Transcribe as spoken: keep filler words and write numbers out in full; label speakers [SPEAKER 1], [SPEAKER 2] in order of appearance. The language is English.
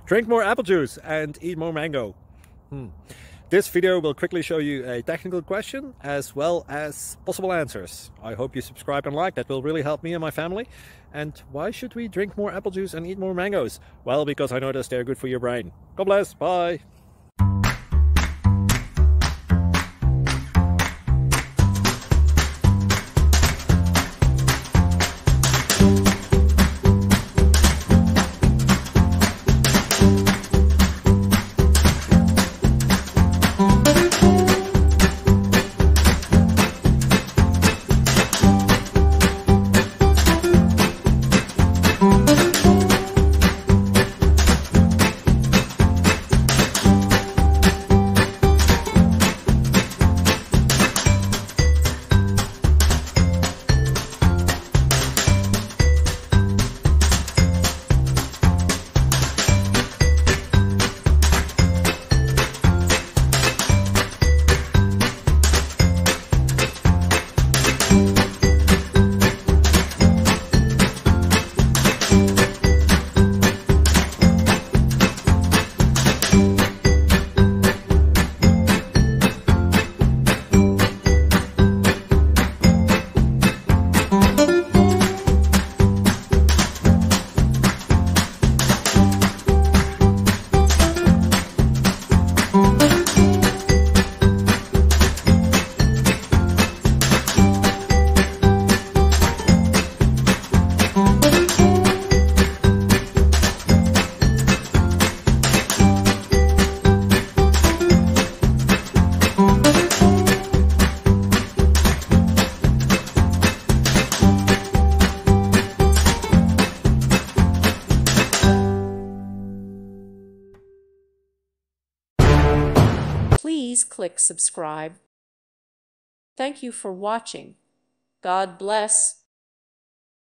[SPEAKER 1] Drink more apple juice and eat more mango. Hmm. This video will quickly show you a technical question as well as possible answers. I hope you subscribe and like, that will really help me and my family. And why should we drink more apple juice and eat more mangoes? Well, because I noticed they're good for your brain. God bless, bye!
[SPEAKER 2] Please click subscribe. Thank you for watching. God bless.